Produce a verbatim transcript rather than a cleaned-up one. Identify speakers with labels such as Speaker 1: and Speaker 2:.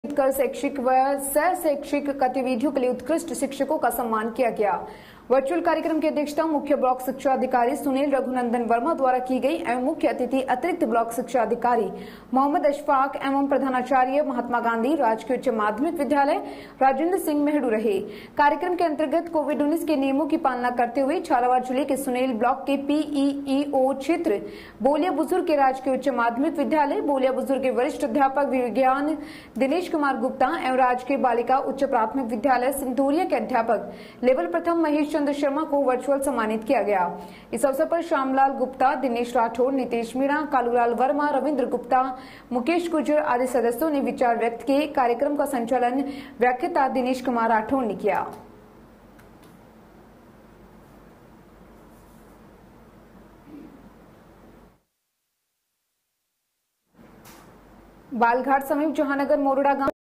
Speaker 1: कर शैक्षिक व सह शैक्षिक गतिविधियों के लिए उत्कृष्ट शिक्षकों का सम्मान किया गया। वर्चुअल कार्यक्रम की अध्यक्षता मुख्य ब्लॉक शिक्षा अधिकारी सुनील रघुनंदन वर्मा द्वारा की गई एवं मुख्य अतिथि अतिरिक्त ब्लॉक शिक्षा अधिकारी मोहम्मद अशफाक एवं प्रधानाचार्य महात्मा गांधी राजकीय उच्च माध्यमिक विद्यालय राजेंद्र सिंह मेहडू रहे। कार्यक्रम के अंतर्गत कोविड उन्नीस के नियमों की पालना करते हुए झालावाड़ जिले के सुनील ब्लॉक के पीईओ क्षेत्र बोलिया बुजुर्ग के राजकीय उच्च माध्यमिक विद्यालय बोलिया बुजुर्ग के वरिष्ठ अध्यापक विज्ञान दिनेश कुमार गुप्ता एवं राजकीय बालिका उच्च प्राथमिक विद्यालय सिंतूरिया के अध्यापक लेवल प्रथम महेश चंद्र शर्मा को वर्चुअल सम्मानित किया गया। इस अवसर पर श्यामलाल गुप्ता, दिनेश राठौर, नितेश मीणा, कालूलाल वर्मा, रविंद्र गुप्ता, मुकेश गुर्जर आदि सदस्यों ने विचार व्यक्त किए। कार्यक्रम का संचालन व्याख्याता दिनेश कुमार राठौर ने किया। बालघाट समीप जहानगर मोरडा गांव